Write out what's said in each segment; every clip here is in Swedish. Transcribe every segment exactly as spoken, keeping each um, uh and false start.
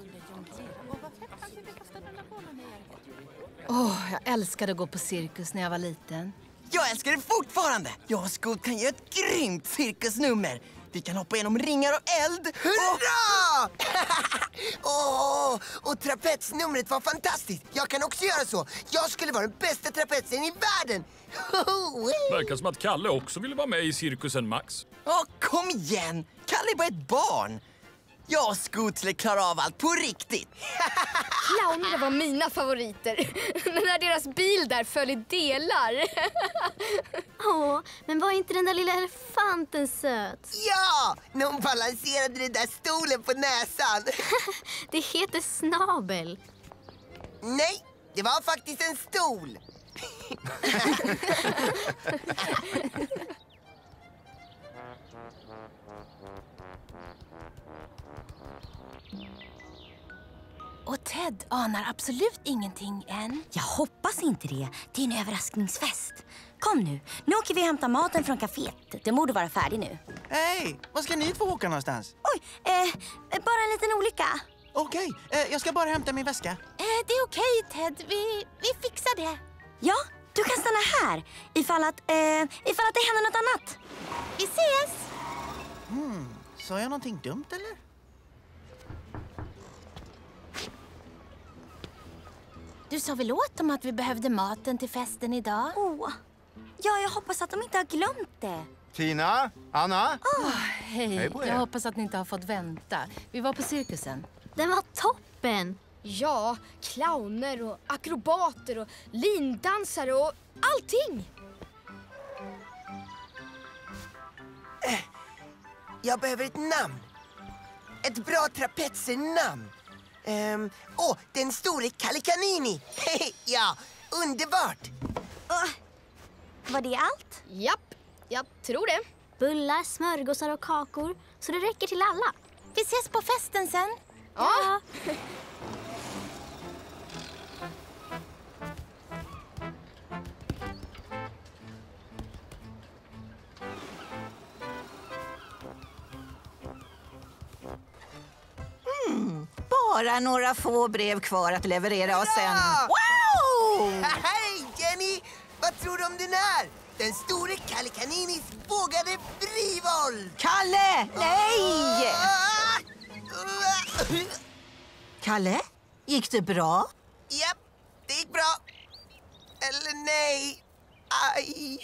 Åh, oh, jag älskade att gå på cirkus när jag var liten. Jag älskar det fortfarande! Jag och Scoot kan göra ett grymt cirkusnummer. Vi kan hoppa genom ringar och eld. Hurra! Åh, och trapetsnumret var fantastiskt. Jag kan också göra så. Jag skulle vara den bästa trapetsen i världen. Verkar som att Kalle också ville vara med i cirkusen, Max. Åh, kom igen! Kalle är bara ett barn. Jag och Scoot skulle klara av allt på riktigt. Clowner var mina favoriter. När deras bil där föll i delar. Åh, men var inte den där lilla elefanten söt? Ja, när hon balanserade den där stolen på näsan. Det heter snabel. Nej, det var faktiskt en stol. Och Ted anar absolut ingenting än. Jag hoppas inte det. Det är en överraskningsfest. Kom nu, nu åker vi och hämtar maten från kaféet. Det borde vara färdig nu. Hej, var ska ni två åka någonstans? Oj, eh, bara en liten olycka. Okej, eh, jag ska bara hämta min väska. Eh, det är okej, Ted. Vi, vi fixar det. Ja, du kan stanna här. Ifall att, eh, ifall att det händer något annat. Vi ses! Hmm, sa jag någonting dumt eller? Du sa väl åt dem att vi behövde maten till festen idag? Åh, ja, jag hoppas att de inte har glömt det. Tina, Anna. Oh, hej, hej på er. Jag hoppas att ni inte har fått vänta. Vi var på cirkusen. Den var toppen! Ja, clowner och akrobater och lindansare och allting. Jag behöver ett namn. Ett bra trapetsernamn. Ehm, åh, den store Kalle Kanini. Ja, underbart. Uh, var det allt? Japp, jag tror det. Bullar, smörgåsar och kakor. Så det räcker till alla. Vi ses på festen sen. Ja. Mm, bara några få brev kvar att leverera och sen... Wow! Hej, Jenny! Vad tror du om den här? Den store Kalle Kaninis vågade frivolt! Kalle! Nej! Kalle, gick det bra? Japp, det gick bra. Eller nej. Aj.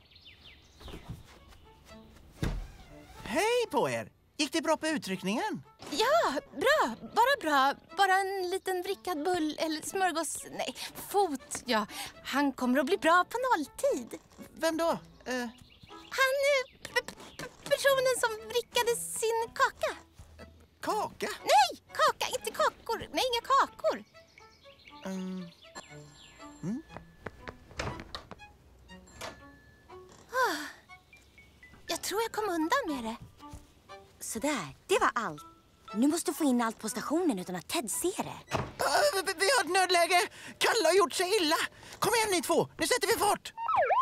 Hej på er! Gick det bra på utryckningen? Ja, bra. Bara bra. Bara en liten vrickad bull eller smörgås... Nej, fot. Ja, han kommer att bli bra på nolltid. Vem då? Uh... Han... P- p- personen som vrickade sin kaka. Kaka? Nej, kaka. Inte kakor. Nej, inga kakor. Um... Mm. Oh, jag tror jag kom undan med det. Sådär, det var allt. Nu måste du få in allt på stationen utan att Ted ser det. Uh, vi, vi har ett nödläge. Kalle har gjort sig illa. Kom igen ni två, nu sätter vi fart.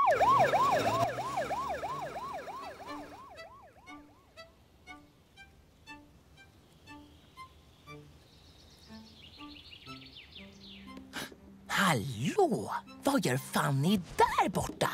Hallå, vad gör Fanny där borta?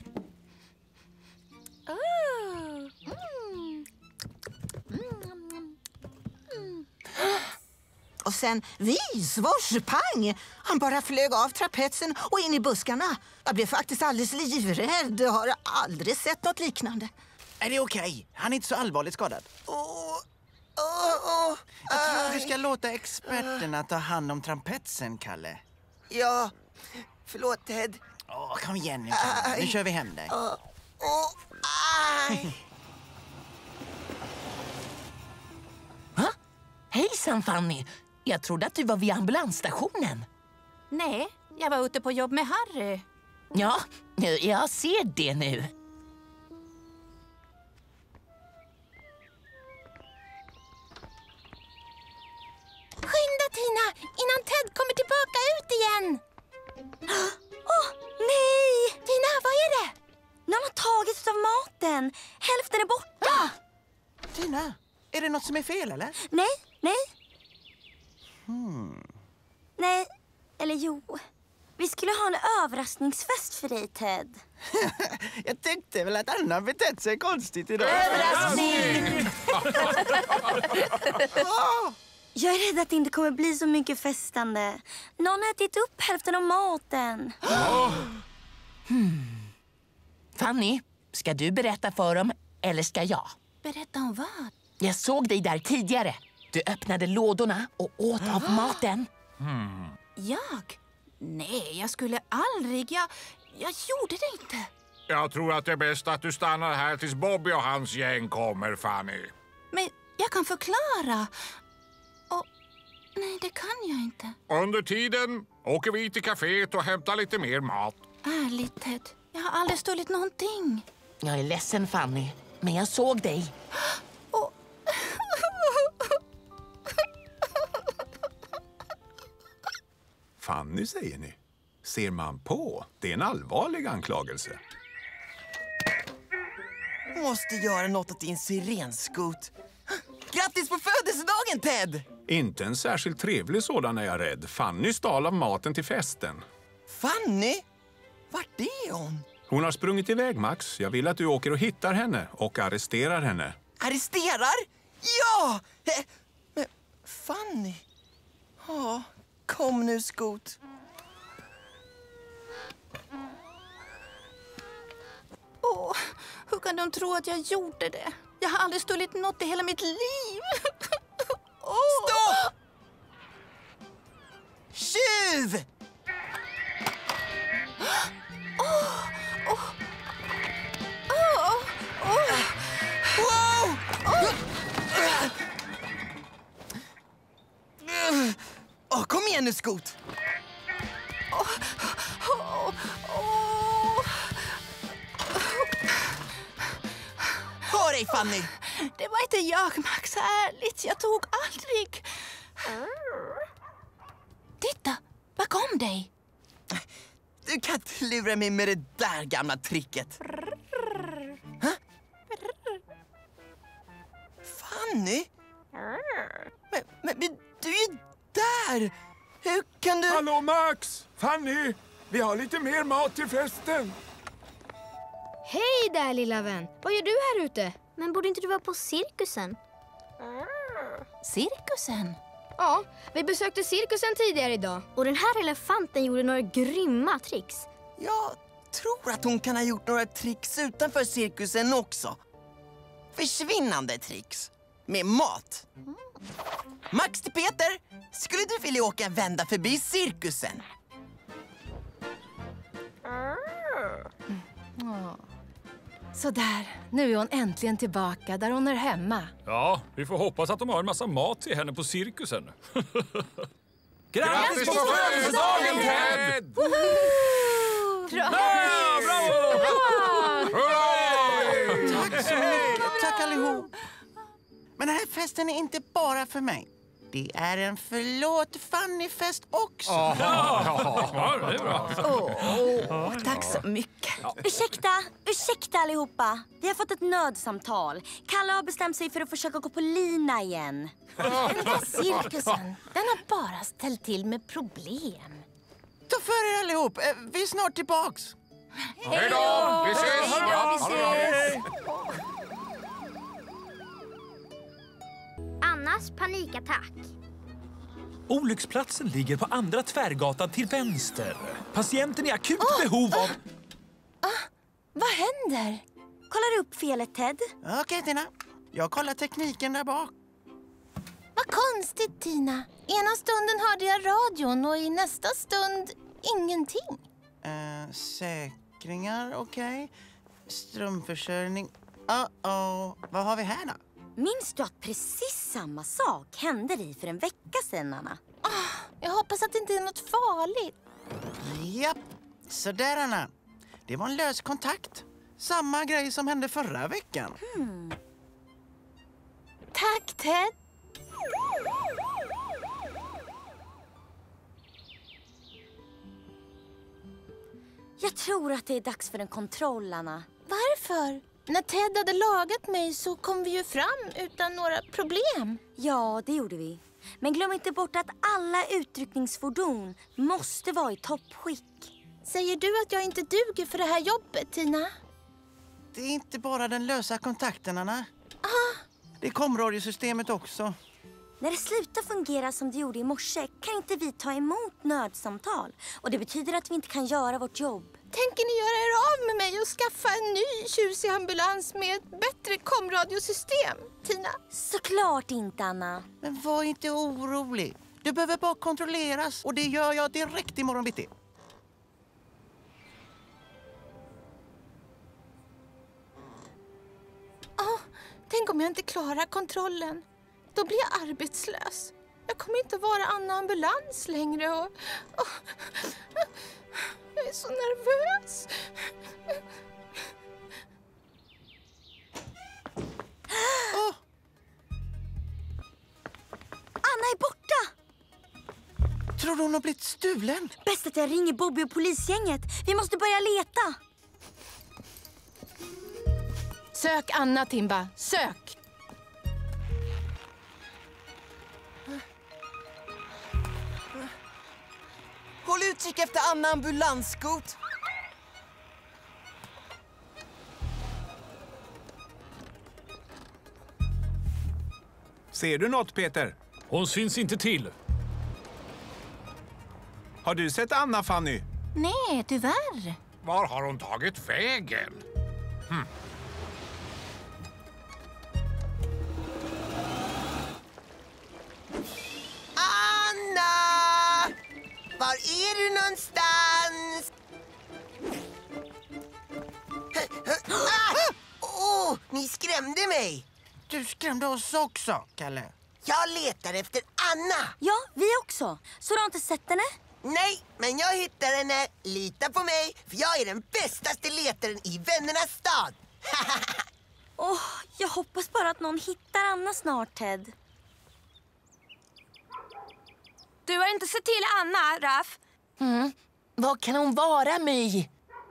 Oh. Mm. Mm. Mm. Och sen visvors, pang! Han bara flög av trapetsen och in i buskarna. Jag blev faktiskt alldeles livrädd. Jag har aldrig sett något liknande. Är det okej? Okay? Han är inte så allvarligt skadad. Åh, åh, åh. Jag tror du ska låta experterna ta hand om trapetsen, Kalle. Ja, förlåt Ted. Åh, kom igen nu, Kalle. Nu kör vi hem dig. Åh, åh, aj. Ha? Hejsan Fanny. Jag trodde att du var vid ambulansstationen. Nej, jag var ute på jobb med Harry. Ja, jag ser det nu. Skynda Tina, innan Ted kommer tillbaka ut igen. Åh, oh, nej! Tina, vad är det? Någon har tagit av maten. Hälften är borta. Tina, är det något som är fel eller? Nej, nej. Hmm. Nej, eller jo. Vi skulle ha en överraskningsfest för dig, Ted. Jag tyckte väl att Anna betett sig konstigt idag. Överraskning! Jag är rädd att det inte kommer bli så mycket festande. Någon har ätit upp hälften av maten. hmm. Fanny, ska du berätta för dem eller ska jag? Berätta om vad? Jag såg dig där tidigare. Du öppnade lådorna och åt av maten. Hmm. Jag? Nej, jag skulle aldrig. Jag, jag gjorde det inte. Jag tror att det är bäst att du stannar här tills Bobby och hans gäng kommer, Fanny. Men jag kan förklara. Och, nej, det kan jag inte. Under tiden åker vi till kaféet och hämtar lite mer mat. Ärligt, Ted. Jag har aldrig stulit någonting. Jag är ledsen, Fanny, men jag såg dig. Och... Fanny, säger ni. Ser man på? Det är en allvarlig anklagelse. Måste göra något åt din sirenskot. Grattis på födelsedagen, Ted! Inte en särskilt trevlig sådan är jag rädd. Fanny stal av maten till festen. Fanny? Vart är hon? Hon har sprungit iväg, Max. Jag vill att du åker och hittar henne och arresterar henne. Arresterar? Ja! Eh, Men Fanny... Ja, kom nu, Skot. Åh, hur kan de tro att jag gjorde det? Jag har aldrig stulit något i hela mitt liv. Åh. Stopp! Tjuv! Åh, åh. Åh, åh. Wow! Åh, kom igen nu, Skot. Åh, åh, åh. Hör dig, Fanny. Det var inte jag, Max. Ärligt, jag tog aldrig. Titta, bakom dig. Du kan inte lura mig med det där gamla tricket. Hä? Fanny? Men, men, men du är ju där. Hur kan du... Hallå, Max! Fanny! Vi har lite mer mat till festen. Hej där, lilla vän. Vad gör du här ute? Men borde inte du vara på cirkusen? Cirkusen? Ja, vi besökte cirkusen tidigare idag. Och den här elefanten gjorde några grymma tricks. Jag tror att hon kan ha gjort några tricks utanför cirkusen också. Försvinnande tricks. Med mat. Max till Peter, skulle du vilja åka en vända förbi cirkusen? Mm. Så där, nu är hon äntligen tillbaka där hon är hemma. Ja, vi får hoppas att de har en massa mat till henne på cirkusen. Grattis på födelsedagen, Ted! Bra! Ja, bravo! Tack så mycket. Tack allihop. Men den här festen är inte bara för mig. Det är en förlåt Fanny-fest också. Ja, det är bra. Åh, tack så mycket. Ursäkta, ursäkta allihopa. Vi har fått ett nödsamtal. Kalle har bestämt sig för att försöka gå på lina igen. Den där cirkusen, den har bara ställt till med problem. Ta för er allihop. Eh, Vi är snart tillbaks. Hej då! Vi ses! Hej då, vi ses! Annas panikattack. Olycksplatsen ligger på andra tvärgatan till vänster. Patienten är i akut oh, behov av... Ah, vad händer? Kollar upp felet, Ted. Okej, okay, Tina. Jag kollar tekniken där bak. Vad konstigt, Tina. Ena stunden hörde jag radion och i nästa stund ingenting. Uh, säkringar, okej. Okay. Strömförsörjning. Uh-oh. Vad har vi här då? Minns du att precis samma sak hände dig för en vecka sedan, Anna? Oh, jag hoppas att det inte är något farligt. Japp. Så där, Anna. Det var en lös kontakt. Samma grej som hände förra veckan. Hmm. Tack, Ted. Jag tror att det är dags för en kontroll, Anna. Varför? När Ted hade lagat mig så kom vi ju fram utan några problem. Ja, det gjorde vi. Men glöm inte bort att alla utryckningsfordon måste vara i toppskick. Säger du att jag inte duger för det här jobbet, Tina? Det är inte bara den lösa kontakten, Anna. Ah. Det är komradiosystemet också. När det slutar fungera som det gjorde i morse kan inte vi ta emot nödsamtal. Och det betyder att vi inte kan göra vårt jobb. Tänker ni göra er av med mig och skaffa en ny tjusig ambulans med ett bättre komradiosystem, Tina? Såklart inte, Anna. Men var inte orolig. Du behöver bara kontrolleras och det gör jag direkt imorgon bitti. Oh, tänk om jag inte klarar kontrollen. Då blir jag arbetslös. Jag kommer inte att vara Anna Ambulans längre. Och, och, jag är så nervös. Oh. Anna är borta! Tror du hon har blivit stulen? Bäst att jag ringer Bobby och polisgänget. Vi måste börja leta. Sök Anna, Timba. Sök! Håll utkik efter Anna Ambulanskot. Ser du något, Peter? Hon syns inte till. Har du sett Anna, Fanny? Nej, tyvärr. Var har hon tagit vägen? Hm. Anna! Var är du någonstans? Ah! Oh, ni skrämde mig. Du skrämde oss också, Kalle. Jag letar efter Anna. Ja, vi också. Så du har inte sett henne? Nej, men jag hittar henne. Lita på mig, för jag är den bästaste letaren i vännernas stad. Åh, oh, jag hoppas bara att någon hittar Anna snart, Ted. Du har inte sett till Anna, Raff. Mm. Vad kan hon vara, My?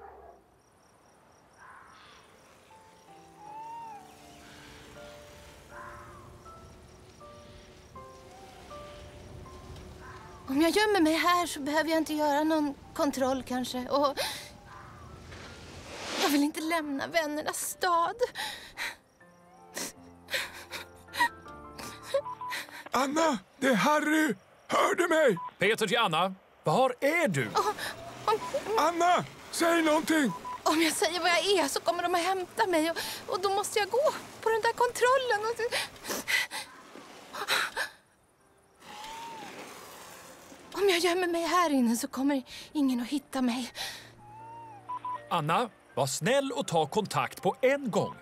Om jag gömmer mig här så behöver jag inte göra någon kontroll kanske. Och jag vill inte lämna vännernas stad. Anna, det är Harry. Hör du mig? Peter till Anna. Var är du? Oh, om, Anna, säg någonting. Om jag säger vad jag är så kommer de att hämta mig. Och, och då måste jag gå på den där kontrollen. Och... Om jag gömmer mig här inne så kommer ingen att hitta mig. Anna, var snäll och ta kontakt på en gång.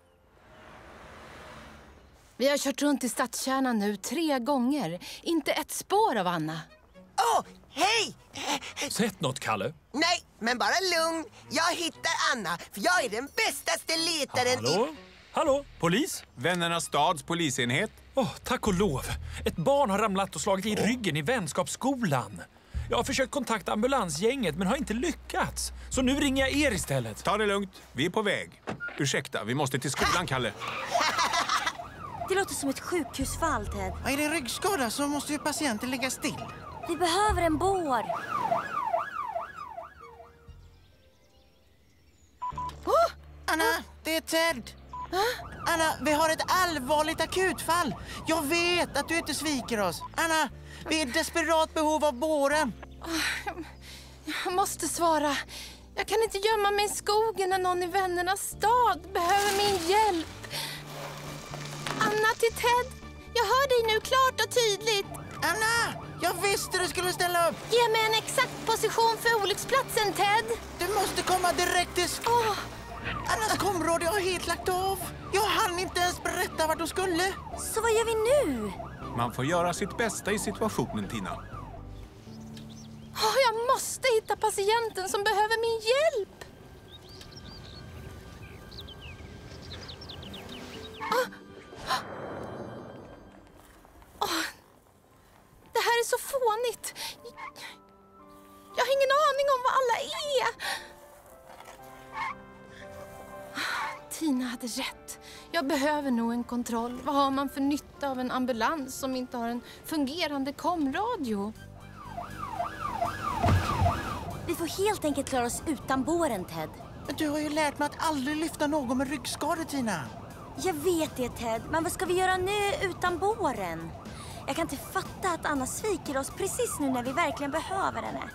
Vi har kört runt i stadskärnan nu tre gånger. Inte ett spår av Anna. Åh, oh, hej! Sett något, Kalle? Nej, men bara lugn. Jag hittar Anna, för jag är den bästaste letaren Hallå? i... Hallå? Polis? Vännernas stads polisenhet. Åh, oh, tack och lov. Ett barn har ramlat och slagit i ryggen i vänskapsskolan. Jag har försökt kontakta ambulansgänget men har inte lyckats. Så nu ringer jag er istället. Ta det lugnt. Vi är på väg. Ursäkta, vi måste till skolan, Kalle. Det låter som ett sjukhusfall, Ted. Är det ryggskada så måste ju patienten ligga still. Vi behöver en bår. Oh! Anna, det är Ted. Huh? Anna, vi har ett allvarligt akutfall. Jag vet att du inte sviker oss. Anna, vi är i desperat behov av båren. Jag måste svara. Jag kan inte gömma mig i skogen när någon i vännernas stad behöver min hjälp. Anna till Ted. Jag hör dig nu klart och tydligt. Anna, jag visste du skulle ställa upp. Ge mig en exakt position för olycksplatsen, Ted. Du måste komma direkt till skolan. Oh. Annas kområde har helt lagt av. Jag hann inte ens berätta vart de skulle. Så vad gör vi nu? Man får göra sitt bästa i situationen, Tina. Oh, jag måste hitta patienten som behöver min hjälp. Oh. Oh. Det här är så fånigt. Jag har ingen aning om vad alla är. Tina hade rätt. Jag behöver nog en kontroll. Vad har man för nytta av en ambulans som inte har en fungerande komradio? Vi får helt enkelt klara oss utan båren, Ted. Du har ju lärt mig att aldrig lyfta någon med ryggskador, Tina. Jag vet det, Ted. Men vad ska vi göra nu utan båren? Jag kan inte fatta att Anna sviker oss precis nu när vi verkligen behöver henne.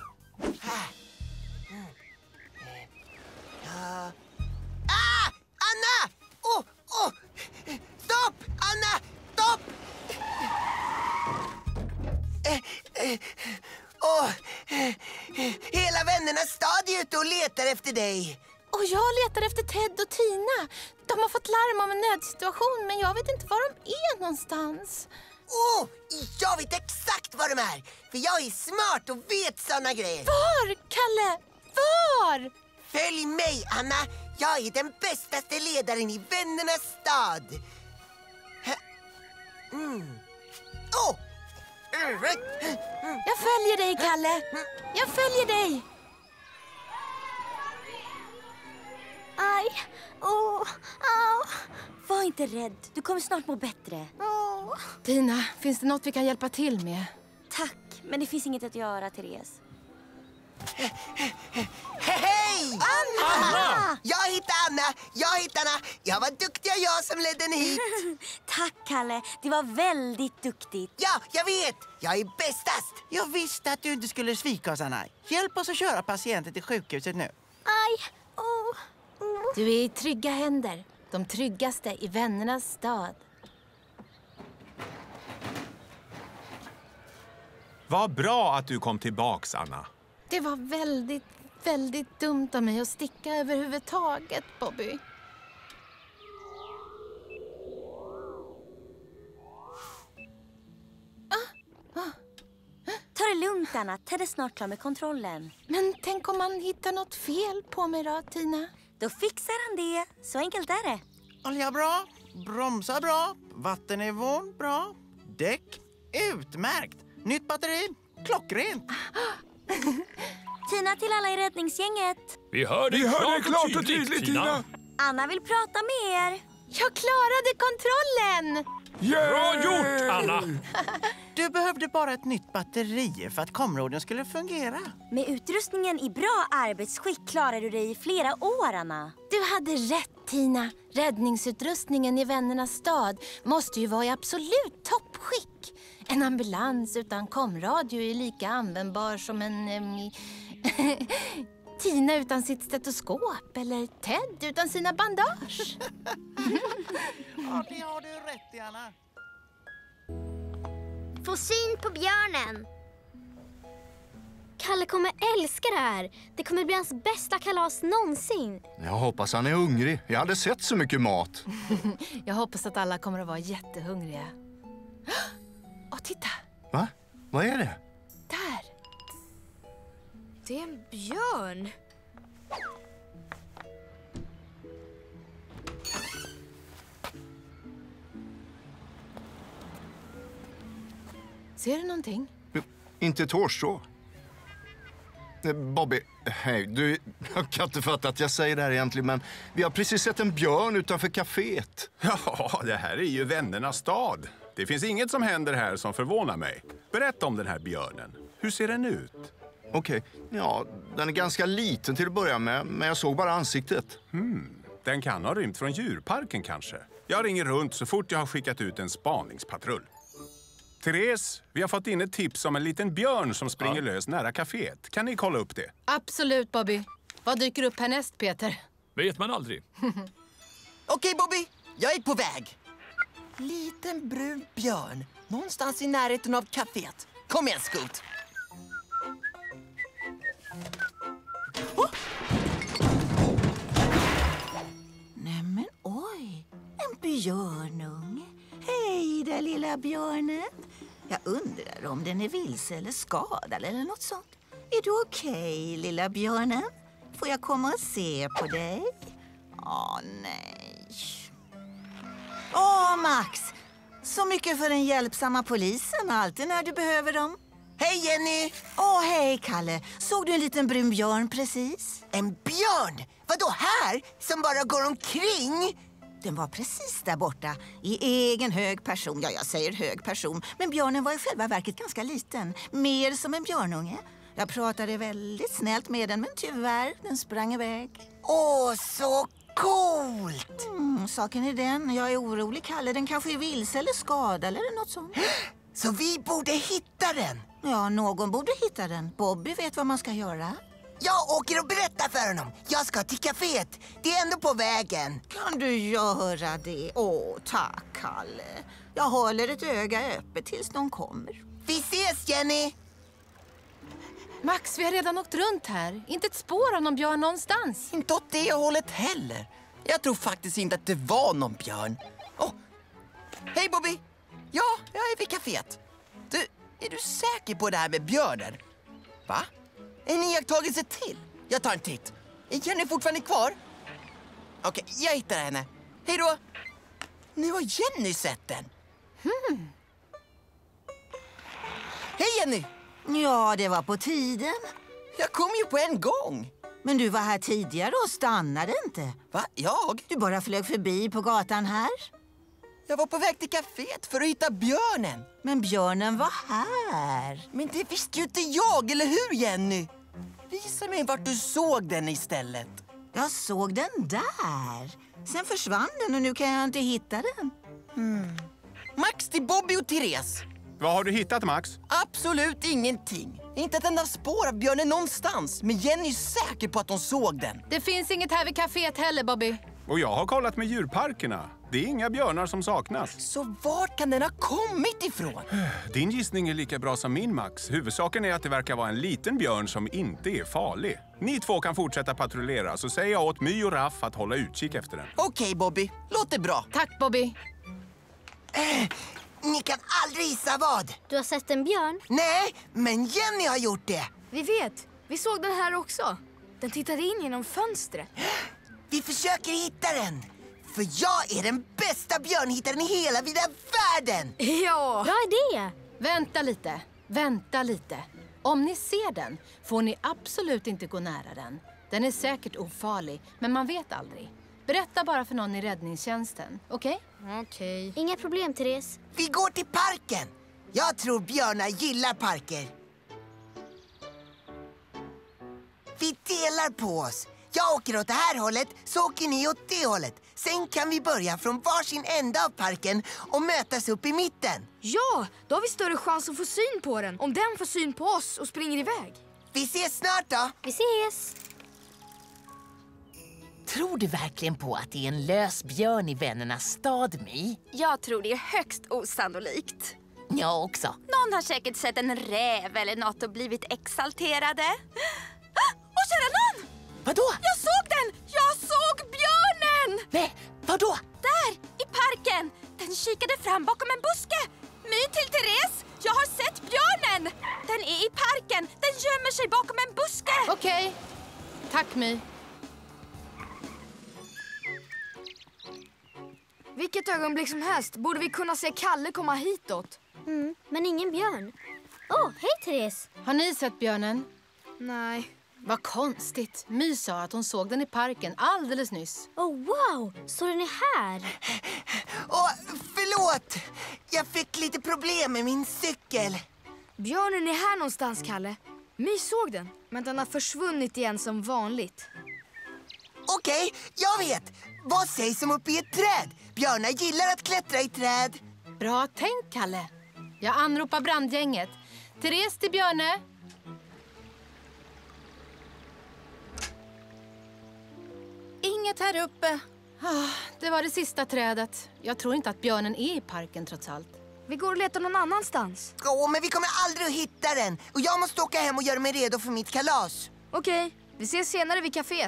Ah! Ah! Anna! Åh! Oh, åh! Oh. Stopp! Anna! Stopp! Eh, eh, oh. eh, hela vännernas stad är ute och letar efter dig. Och jag letar efter Ted och Tina. De har fått larm om en nödsituation, men jag vet inte var de är någonstans. Åh! Oh, jag vet exakt var de är. För jag är smart och vet såna grejer. Var, Kalle? Var? Följ mig, Anna. Jag är den bästaste ledaren i vännernas stad. Mm. Oh. Jag följer dig, Kalle. Jag följer dig. Aj. Oh. Au. Var inte rädd. Du kommer snart må bättre. Oh. Tina, finns det något vi kan hjälpa till med? Tack, men det finns inget att göra, Therese. Hej! Anna! Anna! Jag hittade Anna! Jag hittade Anna! Jag var duktig och jag som ledde henne hit. Tack, Kalle. Det var väldigt duktigt. Ja, jag vet! Jag är bästast! Jag visste att du inte skulle svika oss, Anna. Hjälp oss att köra patienten till sjukhuset nu. Aj! Oh. Oh. Du är i trygga händer. De tryggaste i vännernas stad. Vad bra att du kom tillbaks, Anna. Det var väldigt, väldigt dumt av mig att sticka överhuvudtaget, Bobby. Ah. Ah. Ta det lugnt, Anna. Ted är snart klar med kontrollen. Men tänk om man hittar något fel på mig då, Tina? Då fixar han det. Så enkelt är det. Olja bra, bromsar bra, vattennivån bra, däck utmärkt, nytt batteri, klockrent. Tina till alla i räddningsgänget. Vi hör dig klart, hör klart och tydligt, och tydligt Tina. Tina. Anna vill prata med er. Jag klarade kontrollen! Yeah! Bra gjort, Anna! Du behövde bara ett nytt batteri för att komradion skulle fungera. Med utrustningen i bra arbetsskick klarar du dig i flera år, Anna. Du hade rätt, Tina. Räddningsutrustningen i vännernas stad måste ju vara i absolut toppskick. En ambulans utan komradio är lika användbar som en... Um, Tina utan sitt stetoskop eller Ted utan sina bandage. Ja, det har du rätt i, Anna. Få syn på björnen. Kalle kommer älska det här. Det kommer bli hans bästa kalas någonsin. Jag hoppas han är hungrig. Jag hade sett så mycket mat. Jag hoppas att alla kommer att vara jättehungriga. Åh, titta! Va? Vad är det? Där! Det är en björn. Ser du någonting? Inte ett hårstrå. Bobby, hej. Du, jag kan inte fatta att jag säger det här egentligen, men vi har precis sett en björn utanför kaféet. Ja, det här är ju vännernas stad. Det finns inget som händer här som förvånar mig. Berätta om den här björnen. Hur ser den ut? Okej, okay. Ja, den är ganska liten till att börja med, men jag såg bara ansiktet. Hmm. Den kan ha rymt från djurparken kanske. Jag ringer runt så fort jag har skickat ut en spaningspatrull. Therese, vi har fått in ett tips om en liten björn som springer ja. lös nära kaféet. Kan ni kolla upp det? Absolut, Bobby. Vad dyker upp härnäst, Peter? Vet man aldrig. Okej, okay, Bobby. Jag är på väg. Liten brun björn. Någonstans i närheten av kaféet. Kom igen, Scoot. Oh! Nämen, oj. En björnunge. Hej där, lilla björnen. Jag undrar om den är vilse eller skadad eller något sånt. Är du okej, okay, lilla björnen? Får jag komma och se på dig? Åh, nej. Åh, Max. Så mycket för den hjälpsamma polisen, alltid när du behöver dem. Hej, Jenny! Åh, hej, Kalle. Såg du en liten brun björn precis? En björn? Vadå här? Som bara går omkring? Den var precis där borta, i egen hög person. Ja, jag säger hög person. Men björnen var i själva verket ganska liten. Mer som en björnunge. Jag pratade väldigt snällt med den, men tyvärr, den sprang iväg. Åh, så coolt! Mm, saken är den, jag är orolig, Kalle. Den kanske är vilse eller skadad eller något sånt. Så vi borde hitta den? Ja, någon borde hitta den. Bobby vet vad man ska göra. Jag åker och berättar för honom. Jag ska till kaféet. Det är ändå på vägen. Kan du göra det? Åh, tack, Kalle. Jag håller ett öga öppet tills de kommer. Vi ses, Jenny! Max, vi har redan åkt runt här. Inte ett spår av någon björn någonstans. Inte åt det hållet heller. Jag tror faktiskt inte att det var någon björn. Oh. Hej, Bobby! Ja, jag är vid kaféet. Du, är du säker på det här med björnen? Va? En iakttagelse till? Jag tar en titt. Är Jenny fortfarande kvar? Okej, jag hittar henne. Hej då! Nu har Jenny sett den. Hmm. Hej, Jenny! Ja, det var på tiden. Jag kom ju på en gång. Men du var här tidigare och stannade inte. Va? Jag? Du bara flög förbi på gatan här. Jag var på väg till kaféet för att hitta björnen. Men björnen var här. Men det visste ju inte jag, eller hur, Jenny? Visa mig vart du såg den istället. Jag såg den där. Sen försvann den och nu kan jag inte hitta den. Hmm. Max till Bobby och Therese. Vad har du hittat, Max? Absolut ingenting. Inte ett enda spår av björnen någonstans. Men Jenny är säker på att hon såg den. Det finns inget här vid kaféet heller, Bobby. Och jag har kollat med djurparkerna. Det är inga björnar som saknas. Så vart kan den ha kommit ifrån? Din gissning är lika bra som min, Max. Huvudsaken är att det verkar vara en liten björn som inte är farlig. Ni två kan fortsätta patrullera, så säger jag åt My och Raff att hålla utkik efter den. Okej, okay, Bobby. Låter bra. Tack, Bobby. Äh, ni kan aldrig gissa vad. Du har sett en björn? Nej, men Jenny har gjort det. Vi vet. Vi såg den här också. Den tittade in genom fönstret. Vi försöker hitta den. För jag är den bästa björnhittaren i hela vida världen. Ja. Bra idé. Vänta lite. Vänta lite. Om ni ser den får ni absolut inte gå nära den. Den är säkert ofarlig, men man vet aldrig. Berätta bara för någon i räddningstjänsten, okej? Okay? Okej. Okay. Inga problem, Therese. Vi går till parken. Jag tror björnar gillar parker. Vi delar på oss. Jag åker åt det här hållet, så åker ni åt det hållet. Sen kan vi börja från varsin ända av parken och mötas upp i mitten. Ja, då har vi större chans att få syn på den. Om den får syn på oss och springer iväg. Vi ses snart då. Vi ses. Tror du verkligen på att det är en lös björn i vännernas stad, My? Jag tror det är högst osannolikt. Jag också. Någon har säkert sett en räv eller något och blivit exalterade. Och kära nån! Vadå? Jag såg den! Jag såg björnen! Nej, vadå? Där, i parken. Den kikade fram bakom en buske. My till Therese, jag har sett björnen! Den är i parken. Den gömmer sig bakom en buske. Okej. Okay. Tack, My. Vilket ögonblick som helst borde vi kunna se Kalle komma hitåt. Mm, men ingen björn. Åh, oh, hej Therese. Har ni sett björnen? Nej. Vad konstigt. My sa att hon såg den i parken alldeles nyss. Oh, wow. Så den är här. Åh, förlåt. Jag fick lite problem med min cykel. Björnen är här någonstans, Kalle. My såg den, men den har försvunnit igen som vanligt. Okej, okay, jag vet. Vad sägs om uppe i ett träd? Björnar gillar att klättra i träd. Bra tänkt, Kalle. Jag anropar brandgänget. Therese till Björne. Inget här uppe. Ah, det var det sista trädet. Jag tror inte att björnen är i parken trots allt. Vi går och letar någon annanstans. Åh, oh, men vi kommer aldrig att hitta den. Och jag måste åka hem och göra mig redo för mitt kalas. Okej, okay, vi ses senare vid kaféet.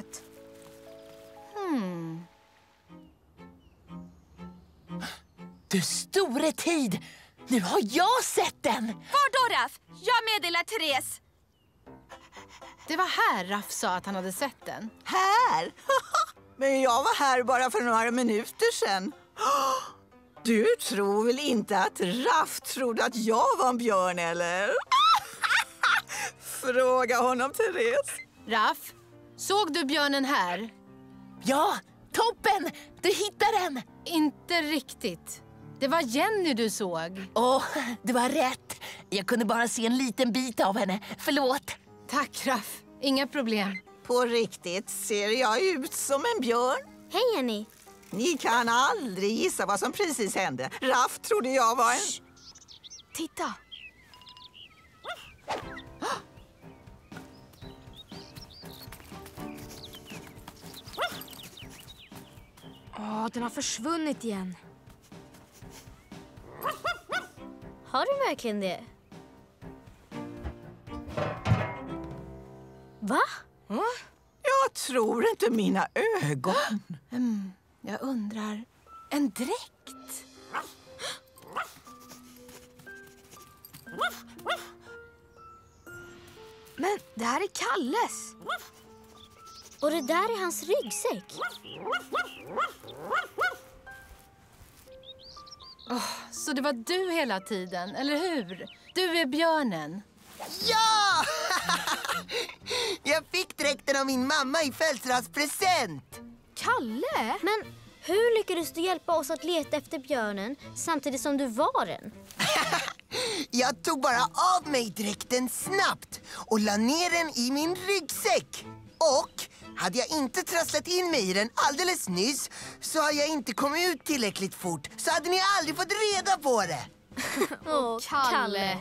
Hmm. Du store tid! Nu har jag sett den! Var då, Raff? Jag meddelar Therese. Det var här Raff sa att han hade sett den. Här? Men jag var här bara för några minuter sedan. Du tror väl inte att Raff trodde att jag var en björn, eller? Fråga honom, Therese. Raff, såg du björnen här? Ja, Toppen! Du hittade den! Inte riktigt. Det var Jenny du såg. Åh, du har rätt. Jag kunde bara se en liten bit av henne. Förlåt. Tack, Raff. Inga problem. På riktigt, ser jag ut som en björn? Hej, Jenny. Ni kan aldrig gissa vad som precis hände. Raff trodde jag var en... Shh. Titta. Åh, den har försvunnit igen. Har du verkligen det? Va? Mm. Jag tror inte mina ögon. Mm, jag undrar... En dräkt? Men det här är Kalles. Och det där är hans ryggsäck. Oh, så det var du hela tiden, eller hur? Du är björnen. Ja! Jag fick dräkten av min mamma i födelsedagspresent. Kalle? Men hur lyckades du hjälpa oss att leta efter björnen samtidigt som du var den? Jag tog bara av mig dräkten snabbt och la ner den i min ryggsäck. Och hade jag inte trasslat in mig i den alldeles nyss så hade jag inte kommit ut tillräckligt fort. Så hade ni aldrig fått reda på det. Åh, Kalle.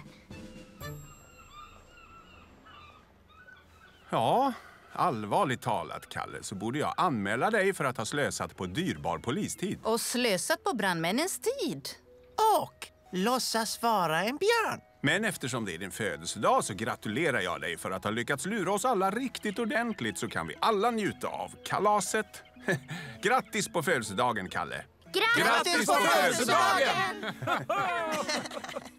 Ja, allvarligt talat, Kalle, så borde jag anmäla dig för att ha slösat på dyrbar polistid. Och slösat på brandmännens tid. Och låtsas vara en björn. Men eftersom det är din födelsedag så gratulerar jag dig för att ha lyckats lura oss alla riktigt ordentligt, så kan vi alla njuta av kalaset. Grattis på födelsedagen, Kalle! Grattis, Grattis på födelsedagen!